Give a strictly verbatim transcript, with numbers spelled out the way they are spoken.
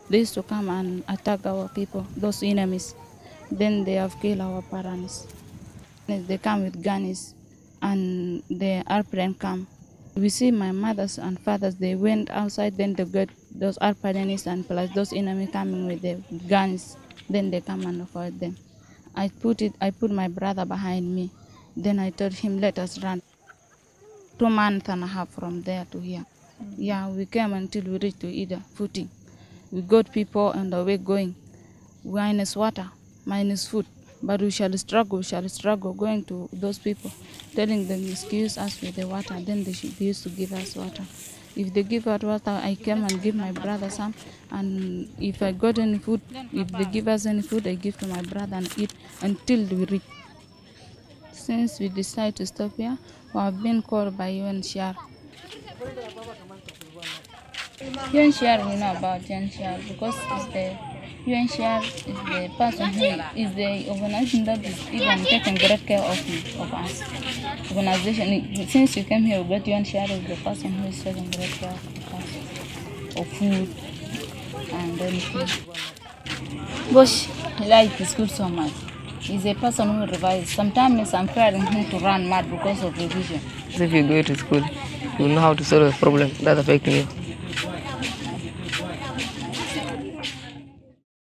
They used to come and attack our people, those enemies. Then they have killed our parents. They come with guns and the airplane come. We see my mothers and fathers, they went outside, then they got those airplanes and plus those enemies coming with the guns. Then they come and fight them. I put it. I put my brother behind me. Then I told him, let us run. Two months and a half from there to here. Yeah, we came until we reached to Ida, footing. We got people on the way going. Minus water, minus food. But we shall struggle, we shall struggle, going to those people, telling them, excuse us with the water. Then they, should, they used to give us water. If they give us water, I came and give my brother some. And if I got any food, if they give us any food, I give to my brother and eat until we reach. Since we decided to stop here, we have been called by U N C R. U N C R, we know about U N C R because it's the U N C R is the person who is the organization that is even taking great care of me, of us. Organization, since you came here, but U N C R is the person who is taking great care of us, of food and anything. Gosh, he likes the school so much. He's a person who revises. Sometimes I'm fearing him to run mad because of revision. If you go to school, you know how to solve a problem that's affecting you.